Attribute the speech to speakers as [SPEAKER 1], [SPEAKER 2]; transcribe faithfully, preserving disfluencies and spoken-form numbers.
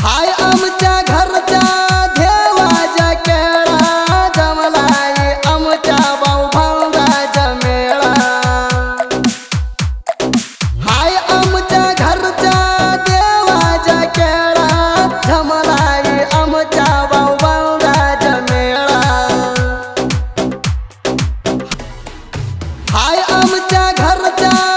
[SPEAKER 1] हाय आमच्या घरच्या देवाच्या केळा जमलाय आमच्या भाऊ भाऊंचा मेळा। हाय आमच्या घरच्या देवाच्या केळा जमलाय आमच्या भाऊ भाऊंचा मेळा। हाय आमच्या घरच्या